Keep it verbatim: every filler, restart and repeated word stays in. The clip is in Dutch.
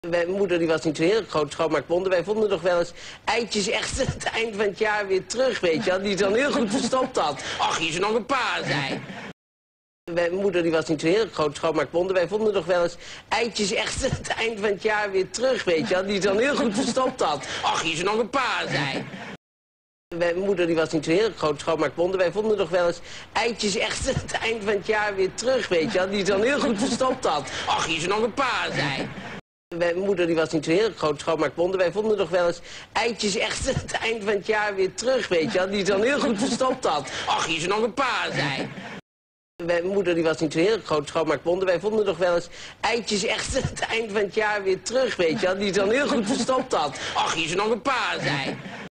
Mijn moeder die was niet zo heel groot schoonmaakwonder. Wij vonden nog wel eens eitjes echt aan het eind van het jaar weer terug, weet je wel. Die ze dan heel goed verstopt had. Ach, hier is er nog een paar, zei. Mijn moeder die was niet zo heel groot schoonmaakwonder. Wij vonden nog wel eens eitjes echt aan het eind van het jaar weer terug, weet je wel. Die ze dan heel goed verstopt had. Ach, hier is er nog een paar, zei. Mijn moeder die was niet zo heel groot schoonmaakwonder. Wij vonden nog wel eens eitjes echt aan het eind van het jaar weer terug, weet je wel. Die ze dan heel goed verstopt had. Ach, hier is er nog een paar, zei. Mijn moeder die was niet zo heel groot schoonmaakwonder. Wij vonden nog wel eens eitjes echt aan het eind van het jaar weer terug, weet je wel. Die ze dan heel goed verstopt had. Ach, hier is er nog een paar, zei. Mijn moeder die was niet zo heel groot schoonmaakwonder. Wij vonden nog wel eens eitjes echt aan het eind van het jaar weer terug, weet je wel. Die ze dan heel goed verstopt had. Ach, hier is er nog een paar, zei.